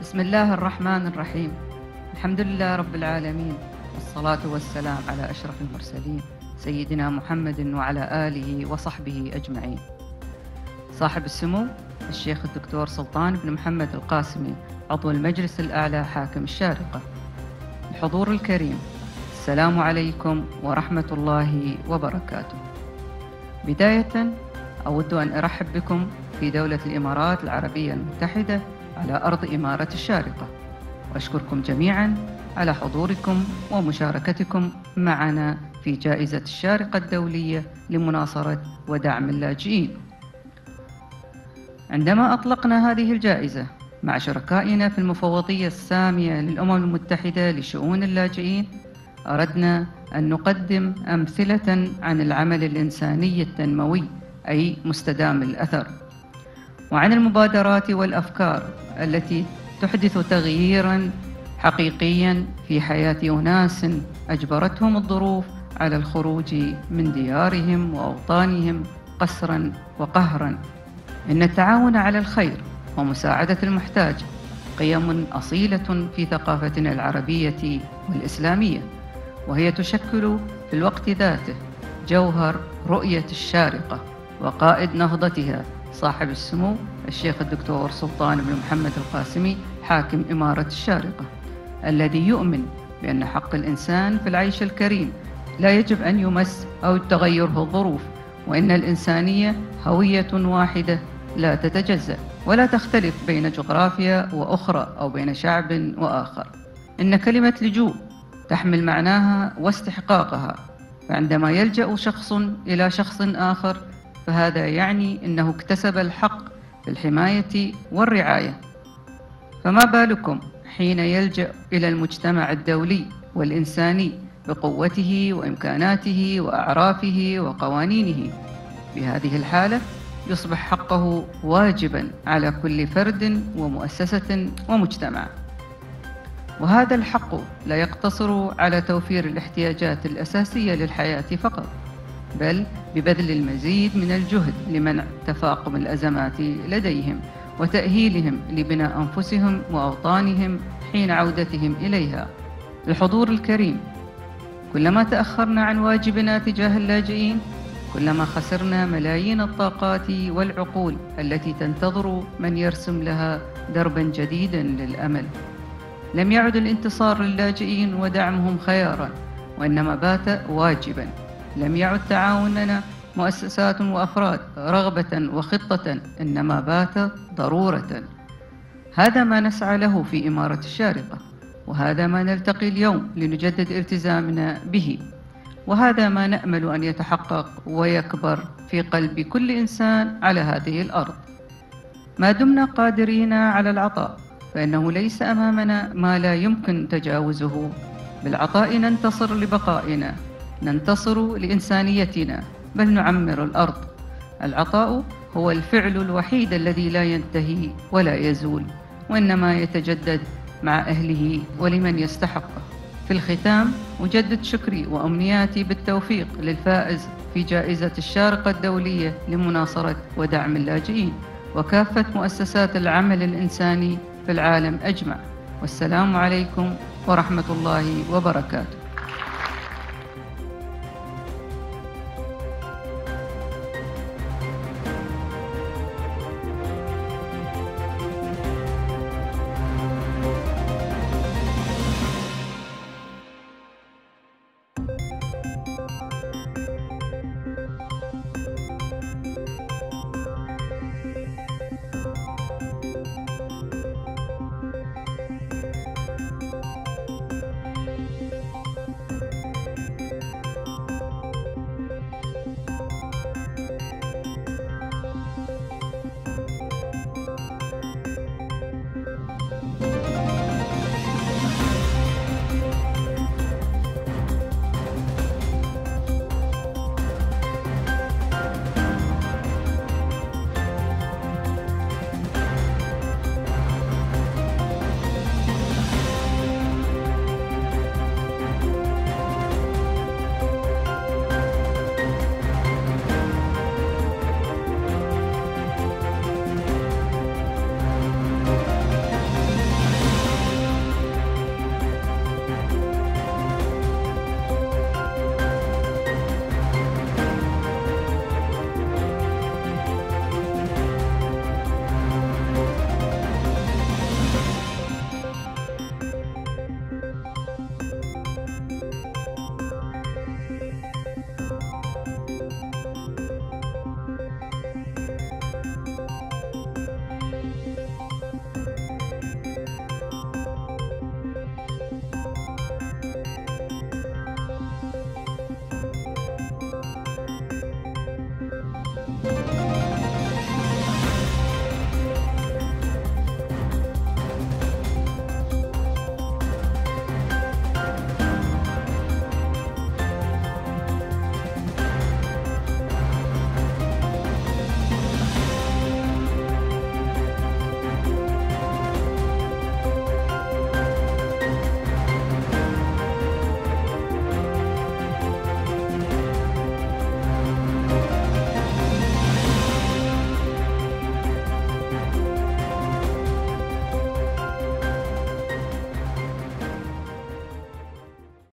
بسم الله الرحمن الرحيم. الحمد لله رب العالمين، والصلاة والسلام على أشرف المرسلين سيدنا محمد وعلى آله وصحبه أجمعين. صاحب السمو الشيخ الدكتور سلطان بن محمد القاسمي، عضو المجلس الأعلى حاكم الشارقة. الحضور الكريم، السلام عليكم ورحمة الله وبركاته. بداية أود أن أرحب بكم في دولة الإمارات العربية المتحدة على أرض إمارة الشارقة، وأشكركم جميعاً على حضوركم ومشاركتكم معنا في جائزة الشارقة الدولية لمناصرة ودعم اللاجئين. عندما أطلقنا هذه الجائزة مع شركائنا في المفوضية السامية للأمم المتحدة لشؤون اللاجئين، أردنا أن نقدم أمثلة عن العمل الإنساني التنموي أي مستدام الأثر، وعن المبادرات والأفكار التي تحدث تغييراً حقيقياً في حياة أناس أجبرتهم الظروف على الخروج من ديارهم وأوطانهم قسراً وقهراً. إن التعاون على الخير ومساعدة المحتاج قيم أصيلة في ثقافتنا العربية والإسلامية، وهي تشكل في الوقت ذاته جوهر رؤية الشارقة وقائد نهضتها صاحب السمو الشيخ الدكتور سلطان بن محمد القاسمي حاكم إمارة الشارقة، الذي يؤمن بأن حق الإنسان في العيش الكريم لا يجب أن يمس أو تغيره الظروف، وإن الإنسانية هوية واحدة لا تتجزأ ولا تختلف بين جغرافيا وأخرى أو بين شعب وآخر. إن كلمة لجوء تحمل معناها واستحقاقها، فعندما يلجأ شخص إلى شخص آخر فهذا يعني أنه اكتسب الحق في الحماية والرعاية، فما بالكم حين يلجأ إلى المجتمع الدولي والإنساني بقوته وإمكاناته وأعرافه وقوانينه. في هذه الحالة يصبح حقه واجباً على كل فرد ومؤسسة ومجتمع، وهذا الحق لا يقتصر على توفير الاحتياجات الأساسية للحياة فقط، بل ببذل المزيد من الجهد لمنع تفاقم الأزمات لديهم وتأهيلهم لبناء أنفسهم وأوطانهم حين عودتهم إليها. الحضور الكريم، كلما تأخرنا عن واجبنا تجاه اللاجئين كلما خسرنا ملايين الطاقات والعقول التي تنتظر من يرسم لها دربا جديدا للأمل. لم يعد الانتصار للاجئين ودعمهم خيارا، وإنما بات واجبا. لم يعد تعاوننا مؤسسات وأفراد رغبة وخطة، إنما بات ضرورة. هذا ما نسعى له في إمارة الشارقة، وهذا ما نلتقي اليوم لنجدد التزامنا به، وهذا ما نأمل أن يتحقق ويكبر في قلب كل إنسان على هذه الأرض. ما دمنا قادرين على العطاء فإنه ليس أمامنا ما لا يمكن تجاوزه. بالعطاء ننتصر لبقائنا، ننتصر لإنسانيتنا، بل نعمر الأرض. العطاء هو الفعل الوحيد الذي لا ينتهي ولا يزول، وإنما يتجدد مع أهله ولمن يستحقه. في الختام أجدد شكري وأمنياتي بالتوفيق للفائز في جائزة الشارقة الدولية لمناصرة ودعم اللاجئين وكافة مؤسسات العمل الإنساني في العالم أجمع. والسلام عليكم ورحمة الله وبركاته.